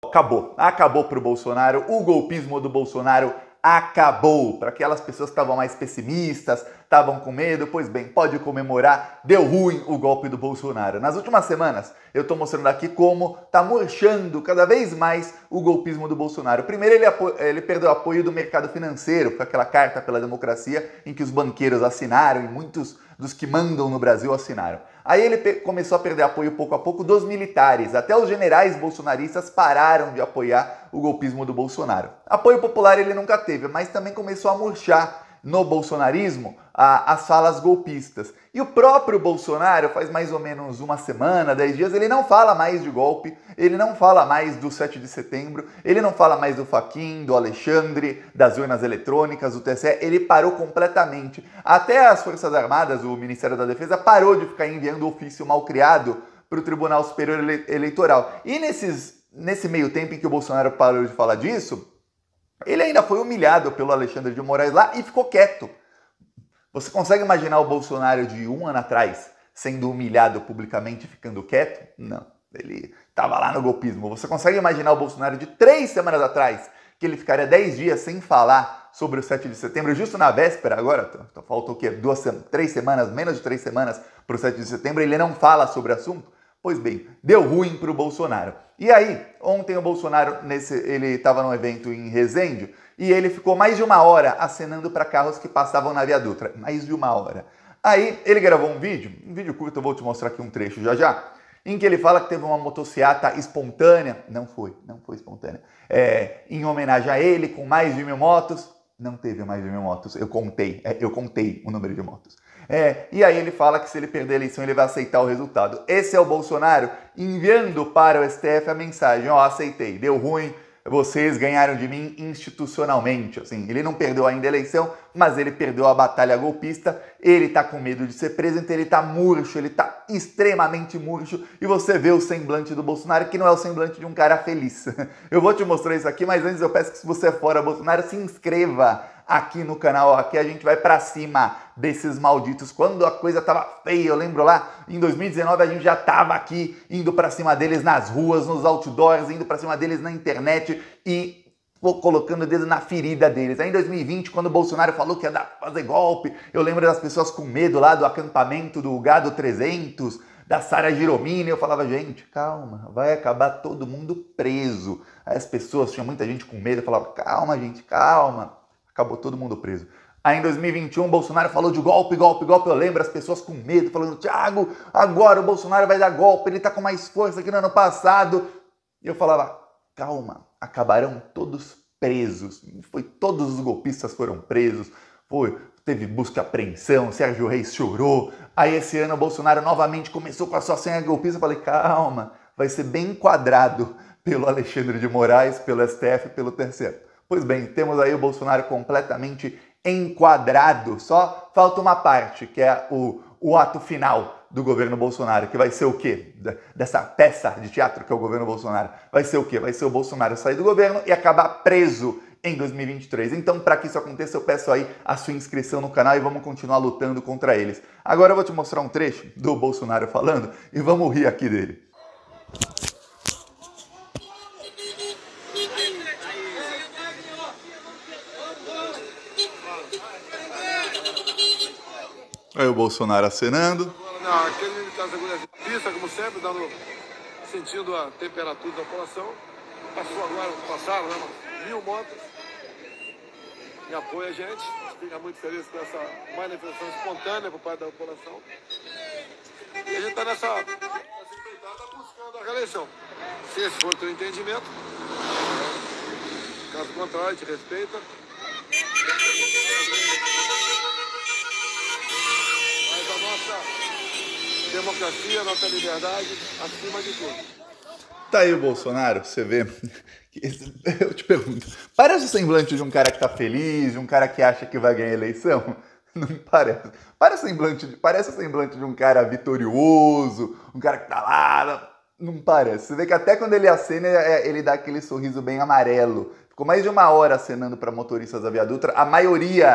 Acabou pro Bolsonaro, o golpismo do Bolsonaro acabou. Para aquelas pessoas que estavam mais pessimistas, estavam com medo, pois bem, pode comemorar, deu ruim o golpe do Bolsonaro. Nas últimas semanas, eu estou mostrando aqui como está murchando cada vez mais o golpismo do Bolsonaro. Primeiro, ele perdeu o apoio do mercado financeiro, com aquela carta pela democracia em que os banqueiros assinaram e muitos dos que mandam no Brasil assinaram. Aí ele começou a perder apoio pouco a pouco dos militares. Até os generais bolsonaristas pararam de apoiar o golpismo do Bolsonaro. Apoio popular ele nunca teve, mas também começou a murchar no bolsonarismo as falas golpistas. E o próprio Bolsonaro, faz mais ou menos uma semana, 10 dias, ele não fala mais de golpe, ele não fala mais do 7 de setembro, ele não fala mais do Fachin, do Alexandre, das urnas eletrônicas, do TSE, ele parou completamente. Até as Forças Armadas, o Ministério da Defesa, parou de ficar enviando ofício mal criado para o Tribunal Superior Eleitoral. E nesse meio tempo em que o Bolsonaro parou de falar disso, ele ainda foi humilhado pelo Alexandre de Moraes lá e ficou quieto. Você consegue imaginar o Bolsonaro de um ano atrás sendo humilhado publicamente e ficando quieto? Não, ele estava lá no golpismo. Você consegue imaginar o Bolsonaro de 3 semanas atrás, que ele ficaria 10 dias sem falar sobre o 7 de setembro, justo na véspera agora, faltam o quê? 3 semanas, menos de 3 semanas para o 7 de setembro, ele não fala sobre o assunto? Pois bem, deu ruim para o Bolsonaro. E aí, ontem o Bolsonaro, ele estava num evento em Resende, e ele ficou mais de 1 hora acenando para carros que passavam na Via Dutra. Mais de 1 hora. Aí, ele gravou um vídeo curto, eu vou te mostrar aqui um trecho já, em que ele fala que teve uma motociata espontânea. Não foi espontânea. Em homenagem a ele, com mais de 1.000 motos. Não teve mais de 1.000 motos, eu contei o número de motos. E aí ele fala que se ele perder a eleição, ele vai aceitar o resultado. Esse é o Bolsonaro enviando para o STF a mensagem: ó, aceitei, deu ruim, vocês ganharam de mim institucionalmente. Assim, ele não perdeu ainda a eleição, mas ele perdeu a batalha golpista, ele tá com medo de ser preso, então ele tá murcho, ele tá extremamente murcho, e você vê o semblante do Bolsonaro, que não é o semblante de um cara feliz. Eu vou te mostrar isso aqui, mas antes eu peço que, se você é fora Bolsonaro, se inscreva aqui no canal. Aqui a gente vai pra cima desses malditos. Quando a coisa tava feia, eu lembro lá, em 2019 a gente já tava aqui indo pra cima deles nas ruas, nos outdoors, indo pra cima deles na internet e colocando o dedo na ferida deles. Aí em 2020, quando o Bolsonaro falou que ia fazer golpe, eu lembro das pessoas com medo lá do acampamento do Gado 300, da Sara Giromini, eu falava: gente, calma, vai acabar todo mundo preso. Aí as pessoas, tinha muita gente com medo, eu falava: calma, gente, calma. Acabou todo mundo preso. Aí em 2021, Bolsonaro falou de golpe, eu lembro as pessoas com medo, falando: Thiago, agora o Bolsonaro vai dar golpe, ele tá com mais força que no ano passado. E eu falava: calma, acabarão todos presos. Todos os golpistas foram presos, teve busca e apreensão, Sérgio Reis chorou. Aí esse ano o Bolsonaro novamente começou com a sua senha golpista. Eu falei: calma, vai ser bem enquadrado pelo Alexandre de Moraes, pelo STF, pelo TSE. Pois bem, temos aí o Bolsonaro completamente enquadrado. Só falta uma parte, que é o ato final do governo Bolsonaro, que vai ser o quê? Dessa peça de teatro que é o governo Bolsonaro. Vai ser o quê? Vai ser o Bolsonaro sair do governo e acabar preso em 2023. Então, para que isso aconteça, eu peço aí a sua inscrição no canal e vamos continuar lutando contra eles. Agora eu vou te mostrar um trecho do Bolsonaro falando e vamos rir aqui dele. Aí o Bolsonaro acenando. Não, aquele das agulhas de pista, como sempre, sentindo a temperatura da população. Passaram, né, 1.000 motos. E apoia a gente. Fica muito feliz com essa manifestação espontânea por parte da população. E a gente está nessa empreitada buscando a reeleição. Se esse for o teu entendimento, caso contrário, a gente respeita. Mas a nossa democracia, a nossa liberdade, acima de tudo. Tá aí o Bolsonaro, você vê. Eu te pergunto, parece o semblante de um cara que tá feliz, de um cara que acha que vai ganhar a eleição? Não parece. Parece o semblante de um cara vitorioso, um cara que tá lá. Não parece. Você vê que até quando ele acena, ele dá aquele sorriso bem amarelo. Ficou mais de 1 hora acenando para motoristas da Via Dutra. A maioria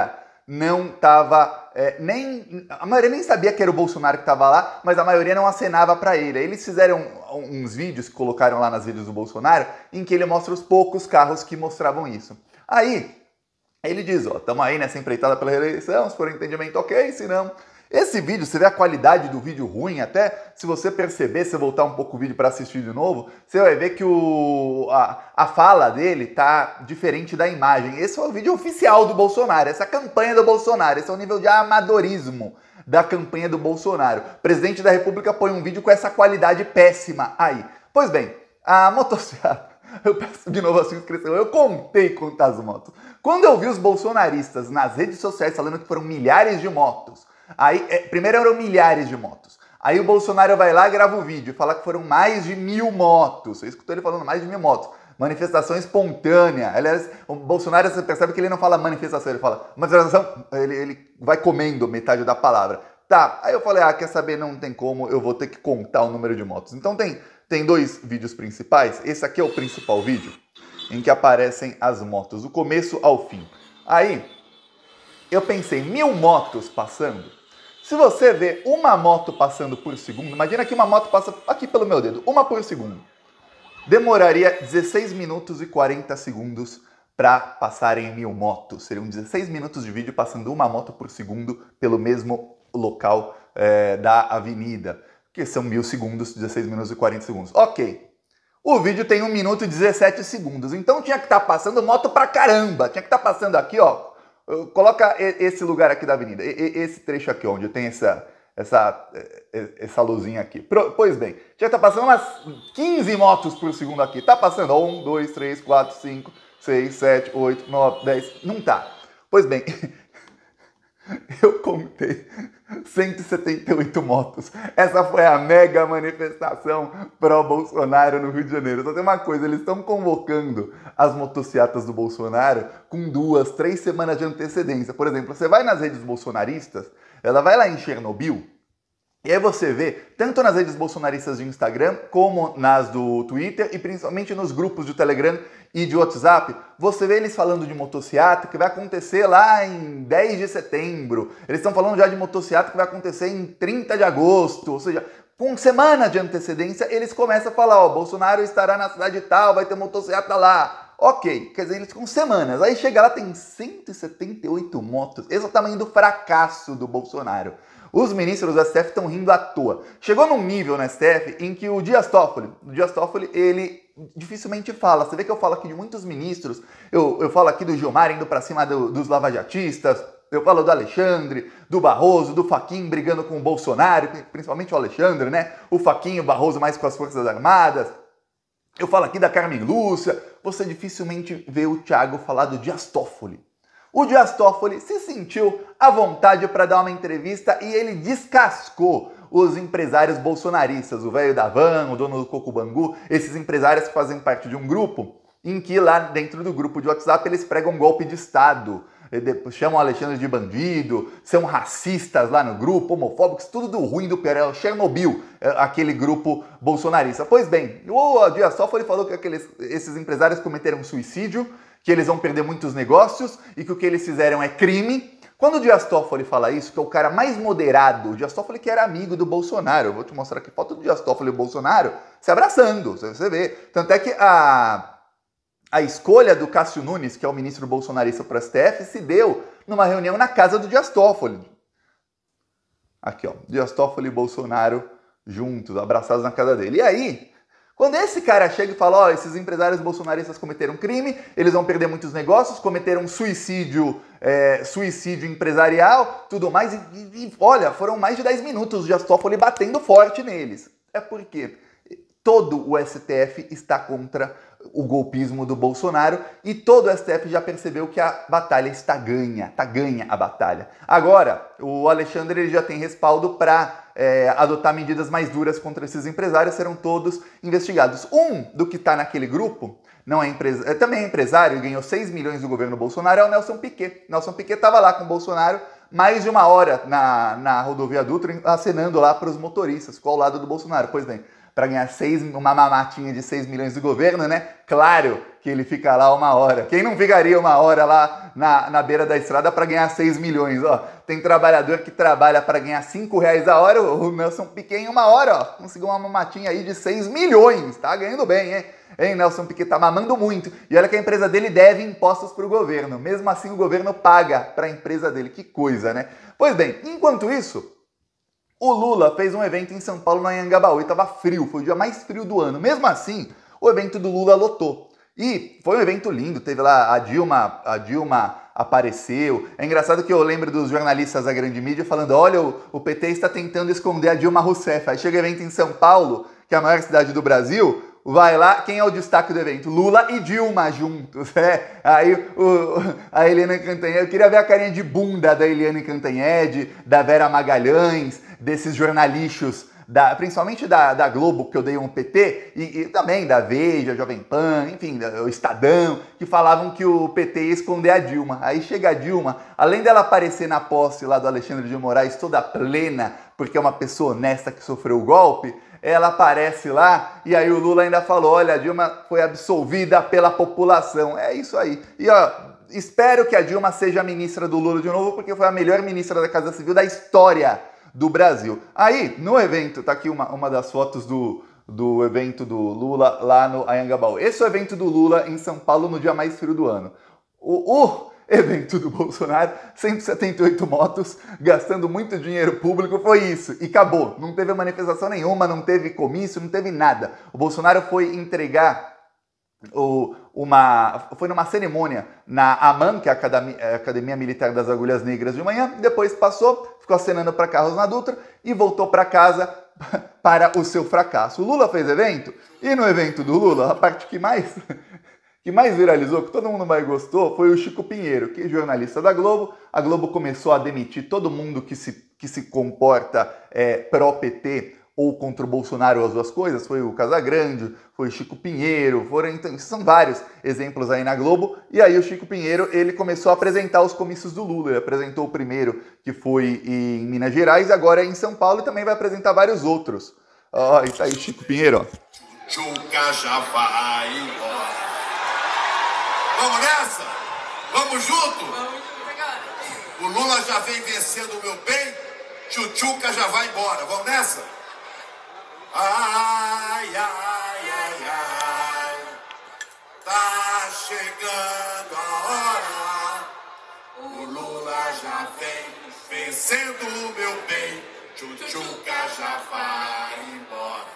não estava a maioria nem sabia que era o Bolsonaro que estava lá, mas a maioria não acenava para ele. Aí eles fizeram uns vídeos, colocaram lá nas vídeos do Bolsonaro, em que ele mostra os poucos carros que mostravam isso. Aí ele diz, ó, estamos aí nessa empreitada pela reeleição, se for entendimento ok, se não... Esse vídeo, você vê a qualidade do vídeo ruim, até se você perceber, se voltar um pouco o vídeo para assistir de novo, você vai ver que a fala dele tá diferente da imagem. Esse é o vídeo oficial do Bolsonaro, essa é a campanha do Bolsonaro, esse é o nível de amadorismo da campanha do Bolsonaro. O presidente da República põe um vídeo com essa qualidade péssima aí. Pois bem, a motocicleta, eu peço de novo a sua inscrição, eu contei quantas motos. Quando eu vi os bolsonaristas nas redes sociais falando que foram milhares de motos, aí, primeiro eram milhares de motos. Aí o Bolsonaro vai lá e grava o vídeo e fala que foram mais de 1000 motos. Você escutou ele falando mais de 1000 motos. Manifestação espontânea. Aliás, o Bolsonaro, você percebe que ele não fala manifestação, ele fala manifestação, ele vai comendo metade da palavra. Tá, aí eu falei, quer saber, não tem como, eu vou ter que contar o número de motos. Então tem dois vídeos principais. Esse aqui é o principal vídeo, em que aparecem as motos, do começo ao fim. Aí, eu pensei, 1000 motos passando. Se você vê uma moto passando por segundo, imagina que uma moto passa aqui pelo meu dedo, uma por segundo. Demoraria 16 minutos e 40 segundos para passarem 1000 motos. Seriam 16 minutos de vídeo passando uma moto por segundo pelo mesmo local da avenida. Que são 1000 segundos, 16 minutos e 40 segundos. Ok. O vídeo tem 1 minuto e 17 segundos. Então tinha que estar passando moto pra caramba. Tinha que estar passando aqui, ó. Coloca esse lugar aqui da avenida, esse trecho aqui, onde tem essa luzinha aqui. Pois bem, já tá passando umas 15 motos por segundo aqui. Tá passando 1, 2, 3, 4, 5, 6, 7, 8, 9, 10. Não tá. Pois bem, eu contei 178 motos. Essa foi a mega manifestação pró-Bolsonaro no Rio de Janeiro. Só tem uma coisa, eles estão convocando as motocicletas do Bolsonaro com 2, 3 semanas de antecedência. Por exemplo, você vai nas redes bolsonaristas, ela vai lá em Chernobyl, e aí você vê, tanto nas redes bolsonaristas de Instagram, como nas do Twitter, e principalmente nos grupos de Telegram e de WhatsApp, você vê eles falando de motociata que vai acontecer lá em 10 de setembro. Eles estão falando já de motociata que vai acontecer em 30 de agosto, ou seja, com semana de antecedência, eles começam a falar, ó, Bolsonaro estará na cidade tal, vai ter motociata lá. Ok, quer dizer, eles com semanas. Aí chega lá, tem 178 motos. Esse é o tamanho do fracasso do Bolsonaro. Os ministros do STF estão rindo à toa. Chegou num nível no STF em que o Dias Toffoli, ele dificilmente fala. Você vê que eu falo aqui de muitos ministros, eu falo aqui do Gilmar indo pra cima dos lavajatistas, eu falo do Alexandre, do Barroso, do Fachin brigando com o Bolsonaro, principalmente o Alexandre, né? O Fachin, o Barroso mais com as Forças Armadas. Eu falo aqui da Carmen Lúcia. Você dificilmente vê o Thiago falar do Dias Toffoli. O Dias Toffoli se sentiu à vontade para dar uma entrevista e ele descascou os empresários bolsonaristas, o velho da van, o dono do Coco Bangu, esses empresários que fazem parte de um grupo em que lá dentro do grupo de WhatsApp eles pregam um golpe de Estado, chamam o Alexandre de bandido, são racistas lá no grupo, homofóbicos, tudo do ruim do pior, é o Chernobyl, aquele grupo bolsonarista. Pois bem, o Dias Toffoli falou que esses empresários cometeram suicídio, que eles vão perder muitos negócios e que o que eles fizeram é crime. Quando o Dias Toffoli fala isso, que é o cara mais moderado, o Dias Toffoli que era amigo do Bolsonaro, eu vou te mostrar aqui foto do Dias Toffoli e o Bolsonaro se abraçando, você vê. Tanto é que a escolha do Cássio Nunes, que é o ministro bolsonarista para o STF, se deu numa reunião na casa do Dias Toffoli. Aqui, ó, Dias Toffoli e Bolsonaro juntos, abraçados na casa dele. E aí, quando esse cara chega e fala, ó, esses empresários bolsonaristas cometeram crime, eles vão perder muitos negócios, cometeram suicídio empresarial, tudo mais, e olha, foram mais de 10 minutos o Dias Toffoli batendo forte neles. É porque todo o STF está contra o golpismo do Bolsonaro e todo o STF já percebeu que a batalha está ganha a batalha. Agora, o Alexandre ele já tem respaldo para adotar medidas mais duras contra esses empresários, serão todos investigados. Um do que está naquele grupo, não é também é empresário e ganhou 6 milhões do governo Bolsonaro, é o Nelson Piquet. Nelson Piquet estava lá com o Bolsonaro mais de 1 hora na rodovia Dutra, acenando lá para os motoristas, ficou ao lado do Bolsonaro. Pois bem, para ganhar uma mamatinha de 6 milhões do governo, né? Claro que ele fica lá 1 hora. Quem não ficaria 1 hora lá na beira da estrada para ganhar 6 milhões? Ó, tem trabalhador que trabalha para ganhar R$ 5 a hora, o Nelson Piquet em 1 hora, ó, conseguiu uma matinha aí de 6 milhões, tá ganhando bem, hein? Hein, Nelson Piquet tá mamando muito. E olha que a empresa dele deve impostos para o governo. Mesmo assim, o governo paga para a empresa dele. Que coisa, né? Pois bem, enquanto isso, o Lula fez um evento em São Paulo, no Anhangabaú, e tava frio. Foi o dia mais frio do ano. Mesmo assim, o evento do Lula lotou. E foi um evento lindo. Teve lá a Dilma apareceu. É engraçado que eu lembro dos jornalistas da grande mídia falando: olha, o PT está tentando esconder a Dilma Rousseff. Aí chega o evento em São Paulo, que é a maior cidade do Brasil. Vai lá, quem é o destaque do evento? Lula e Dilma juntos, Aí a Eliane Cantanhede, eu queria ver a carinha de bunda da Eliane Cantanhede, da Vera Magalhães, desses jornalichos, principalmente da Globo, que odeiam o PT, e também da Veja, Jovem Pan, enfim, o Estadão, que falavam que o PT ia esconder a Dilma. Aí chega a Dilma, além dela aparecer na posse lá do Alexandre de Moraes toda plena, porque é uma pessoa honesta que sofreu o golpe, ela aparece lá e aí o Lula ainda falou: olha, a Dilma foi absolvida pela população. É isso aí. E ó, espero que a Dilma seja a ministra do Lula de novo, porque foi a melhor ministra da Casa Civil da história do Brasil. Aí, no evento, tá aqui uma das fotos do evento do Lula lá no Anhangabaú. Esse é o evento do Lula em São Paulo no dia mais frio do ano. O evento do Bolsonaro, 178 motos, gastando muito dinheiro público, foi isso. E acabou. Não teve manifestação nenhuma, não teve comício, não teve nada. O Bolsonaro foi entregar foi numa cerimônia na AMAN, que é a Academia Militar das Agulhas Negras de manhã, depois passou, ficou acenando para carros na Dutra e voltou para casa para o seu fracasso. O Lula fez evento, e no evento do Lula, a parte que mais viralizou, que todo mundo mais gostou, foi o Chico Pinheiro, que é jornalista da Globo. A Globo começou a demitir todo mundo que se comporta pró-PT ou contra o Bolsonaro, ou as duas coisas. Foi o Casagrande, foi o Chico Pinheiro, então, são vários exemplos aí na Globo. E aí o Chico Pinheiro, ele começou a apresentar os comícios do Lula. Ele apresentou o primeiro, que foi em Minas Gerais, agora é em São Paulo, e também vai apresentar vários outros. Ó, e tá aí o Chico Pinheiro, ó. Chuca já vai embora. Vamos nessa? Vamos junto? O Lula já vem vencendo o meu bem, Chuchuca já vai embora. Vamos nessa? Ai, ai, ai, ai, tá chegando a hora. O Lula já vem vencendo o meu bem, Chuchuca já vai embora.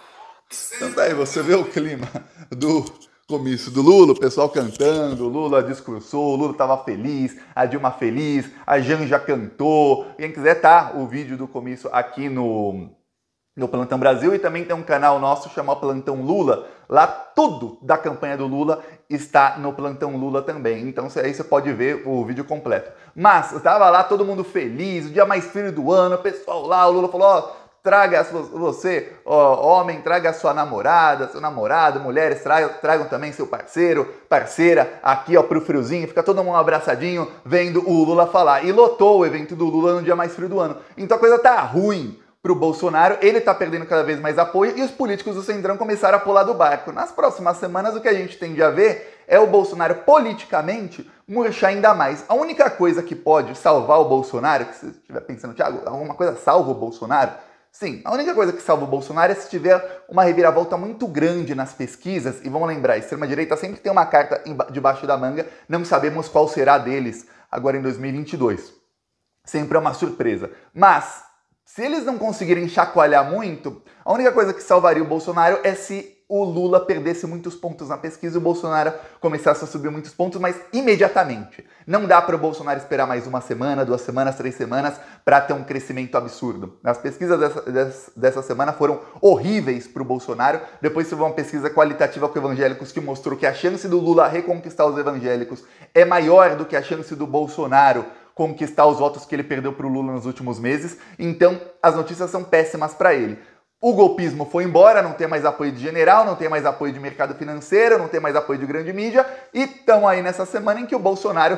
Então tá aí, você vê o clima do comício do Lula, o pessoal cantando, o Lula discursou, o Lula tava feliz, a Dilma feliz, a Janja cantou. Quem quiser tá o vídeo do comício aqui no Plantão Brasil, e também tem um canal nosso chamado Plantão Lula. Lá tudo da campanha do Lula está no Plantão Lula também. Então aí você pode ver o vídeo completo. Mas estava lá todo mundo feliz, o dia mais frio do ano, o pessoal lá, o Lula falou: ó, traga você, homem, traga a sua namorada, seu namorado, mulheres, tragam também seu parceiro, parceira, aqui ó, pro friozinho, fica todo mundo abraçadinho vendo o Lula falar. E lotou o evento do Lula no dia mais frio do ano. Então a coisa tá ruim pro Bolsonaro, ele tá perdendo cada vez mais apoio e os políticos do Centrão começaram a pular do barco. Nas próximas semanas o que a gente tende a ver é o Bolsonaro politicamente murchar ainda mais. A única coisa que pode salvar o Bolsonaro, que você estiver pensando: Thiago, alguma coisa salva o Bolsonaro? Sim, a única coisa que salva o Bolsonaro é se tiver uma reviravolta muito grande nas pesquisas. E vamos lembrar, a extrema-direita sempre tem uma carta debaixo da manga, não sabemos qual será deles agora em 2022. Sempre é uma surpresa. Mas, se eles não conseguirem chacoalhar muito, a única coisa que salvaria o Bolsonaro é se o Lula perdesse muitos pontos na pesquisa e o Bolsonaro começasse a subir muitos pontos, mas imediatamente. Não dá para o Bolsonaro esperar mais 1 semana, 2 semanas, 3 semanas para ter um crescimento absurdo. As pesquisas dessa semana foram horríveis para o Bolsonaro. Depois teve uma pesquisa qualitativa com evangélicos que mostrou que a chance do Lula reconquistar os evangélicos é maior do que a chance do Bolsonaro conquistar os votos que ele perdeu para o Lula nos últimos meses. Então, as notícias são péssimas para ele. O golpismo foi embora, não tem mais apoio de general, não tem mais apoio de mercado financeiro, não tem mais apoio de grande mídia, e estão aí nessa semana em que o Bolsonaro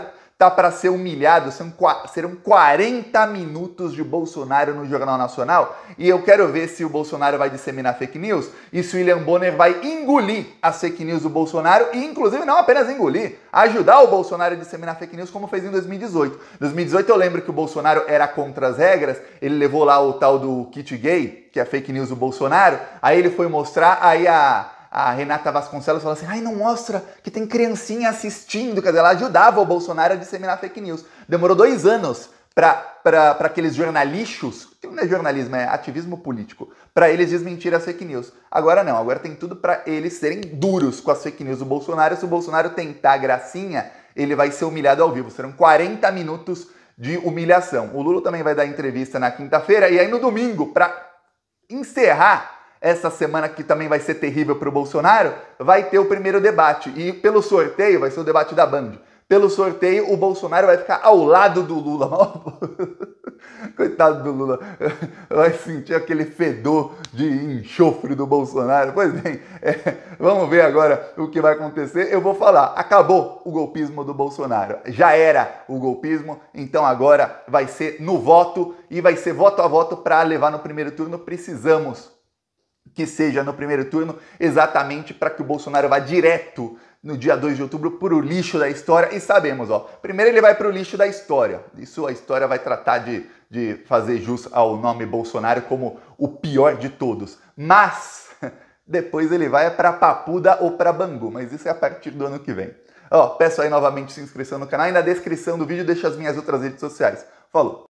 tá para ser humilhado. Serão 40 minutos de Bolsonaro no Jornal Nacional e eu quero ver se o Bolsonaro vai disseminar fake news e se o William Bonner vai engolir as fake news do Bolsonaro e, inclusive, não apenas engolir, ajudar o Bolsonaro a disseminar fake news como fez em 2018. Em 2018 eu lembro que o Bolsonaro era contra as regras, ele levou lá o tal do kit gay, que é fake news do Bolsonaro, aí ele foi mostrar, aí a Renata Vasconcelos falou assim, ai, não mostra que tem criancinha assistindo, quer dizer, ela ajudava o Bolsonaro a disseminar fake news. Demorou 2 anos para aqueles jornalichos, que não é jornalismo, é ativismo político, para eles desmentirem as fake news. Agora não, agora tem tudo para eles serem duros com as fake news do Bolsonaro. Se o Bolsonaro tentar gracinha, ele vai ser humilhado ao vivo. Serão 40 minutos de humilhação. O Lula também vai dar entrevista na quinta-feira e aí no domingo, para encerrar essa semana que também vai ser terrível para o Bolsonaro, vai ter o primeiro debate. E pelo sorteio, vai ser o debate da Band. Pelo sorteio, o Bolsonaro vai ficar ao lado do Lula. Coitado do Lula. Vai sentir aquele fedor de enxofre do Bolsonaro. Pois bem, vamos ver agora o que vai acontecer. Eu vou falar, acabou o golpismo do Bolsonaro. Já era o golpismo, então agora vai ser no voto e vai ser voto a voto para levar no primeiro turno. Precisamos que seja no primeiro turno, exatamente para que o Bolsonaro vá direto no dia 2 de outubro para o lixo da história. E sabemos, primeiro ele vai para o lixo da história. Isso a história vai tratar de fazer jus ao nome Bolsonaro como o pior de todos. Mas depois ele vai para Papuda ou para Bangu, mas isso é a partir do ano que vem. Peço aí novamente sua inscrição no canal e na descrição do vídeo deixo as minhas outras redes sociais. Falou!